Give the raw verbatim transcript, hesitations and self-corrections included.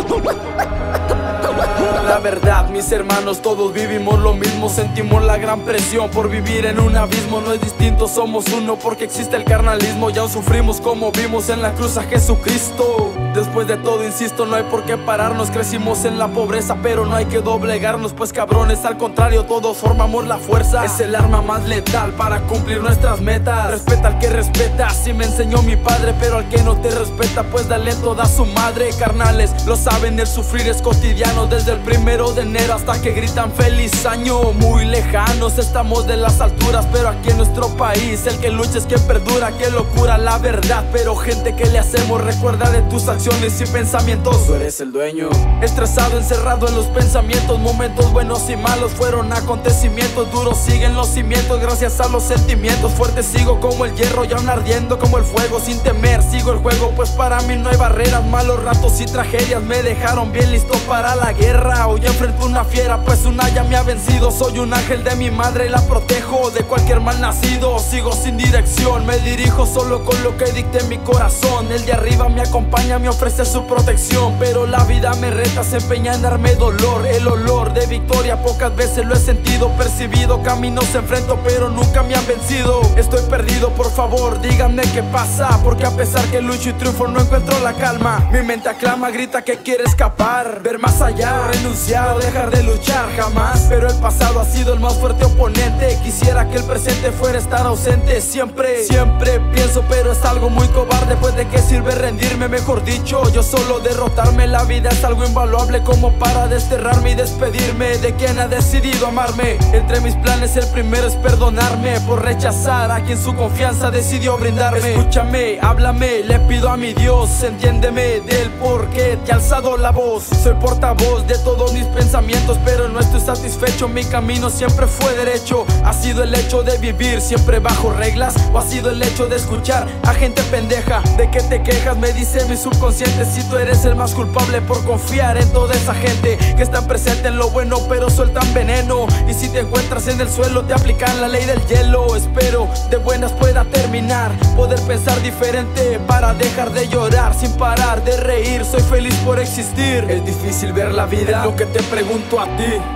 La verdad, mis hermanos, todos vivimos lo mismo. Sentimos la gran presión por vivir en un abismo. No es distinto, somos uno porque existe el carnalismo. Ya sufrimos como vimos en la cruz a Jesucristo. Después de todo, insisto, no hay por qué pararnos. Crecimos en la pobreza, pero no hay que doblegarnos, pues cabrones, al contrario, todos formamos la fuerza. Es el arma más letal para cumplir nuestras metas. Respeta al que respeta, así me enseñó mi padre. Pero al que no te respeta, pues dale toda su madre. Carnales, lo saben, el sufrir es cotidiano. Desde el primero de enero hasta que gritan feliz año. Muy lejanos estamos de las alturas, pero aquí en nuestro país el que lucha es quien perdura. Qué locura la verdad, pero gente, ¿qué le hacemos? Recuerda de tus acciones y pensamientos, tú eres el dueño. Estresado, encerrado en los pensamientos. Momentos buenos y malos fueron acontecimientos. Duros siguen los cimientos gracias a los sentimientos. Fuerte sigo como el hierro y aún ardiendo como el fuego. Sin temer sigo el juego, pues para mí no hay barreras. Malos ratos y tragedias me dejaron bien listo para la guerra. Hoy enfrento una fiera, pues una ya me ha vencido. Soy un ángel de mi madre y la protejo de cualquier mal nacido. Sigo sin dirección, me dirijo solo con lo que dicte mi corazón. El de arriba me acompaña, me ofrece su protección, pero la vida me reta, se empeña en darme dolor. El olor de victoria pocas veces lo he sentido, percibido. Caminos enfrento, pero nunca me han vencido. Estoy perdido, por favor, díganme qué pasa, porque a pesar que lucho y triunfo no encuentro la calma. Mi mente aclama, grita que quiere escapar, ver más allá, renunciar, dejar de luchar jamás. Pero el pasado ha sido el más fuerte oponente. Quisiera que el presente fuera estar ausente. Siempre, siempre pienso, pero es algo muy cobarde, pues de qué sirve rendirme, mejor dicho, yo solo derrotarme. La vida es algo invaluable como para desterrarme y despedirme de quien ha decidido amarme. Entre mis planes el primero es perdonarme por rechazar a quien su confianza decidió brindarme. Escúchame, háblame, le pido a mi Dios, entiéndeme del por qué te he alzado la voz. Soy portavoz de todos mis pensamientos, pero no estoy satisfecho. Mi camino siempre fue derecho. ¿Ha sido el hecho de vivir siempre bajo reglas? ¿O ha sido el hecho de escuchar a gente pendeja? ¿De qué te quejas? Me dice mi subconsciente. Si tú eres el más culpable por confiar en toda esa gente que están presente en lo bueno pero sueltan veneno. Y si te encuentras en el suelo te aplican la ley del hielo. Espero de buenas pueda terminar, poder pensar diferente para dejar de llorar, sin parar de reír. Soy feliz por existir. Es difícil ver la vida, es lo que te pregunto a ti.